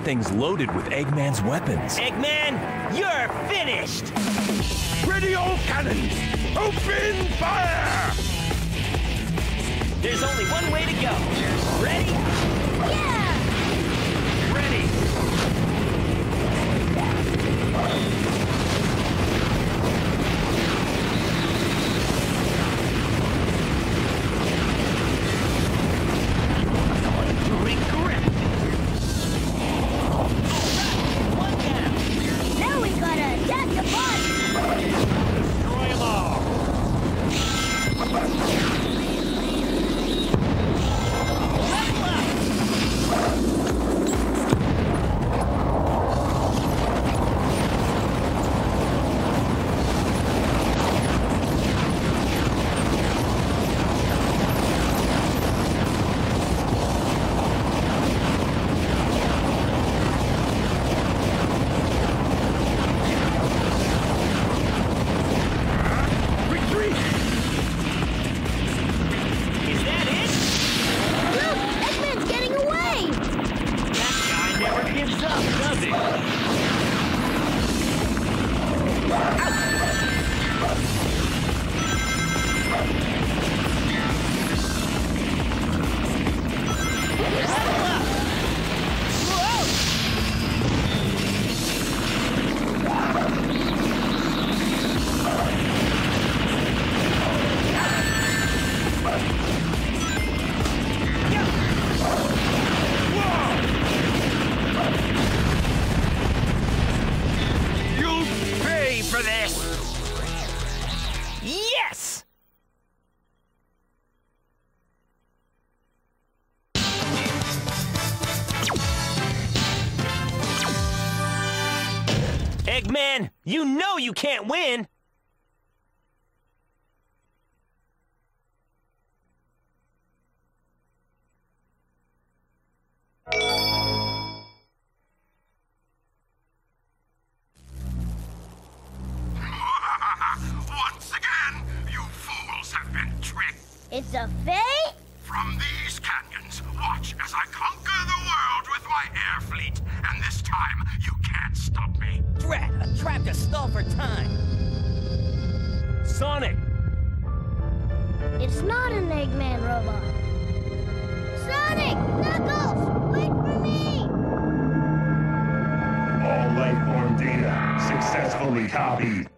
thing's loaded with Eggman's weapons. Eggman, you're finished! Ready all cannons! Open fire! There's only one way to go. Ready? Yeah! Ready! Great grip! Alright, one down. Now we gotta attack the bus! Destroy them all! Level up! Retreat! Is that it? Look! Eggman's getting away! That guy never gives up, does he? Level up! Whoa! You'll pay for this! Yes! Eggman, you know you can't win! Once again, you fools have been tricked. It's a fake? From these canyons, watch as I conquer the world with my air fleet. And this time, you can't stop me. Drat, a trap to stall for time! Sonic! It's not an Eggman robot. Sonic! Knuckles! Wait for me! All life form data successfully copied.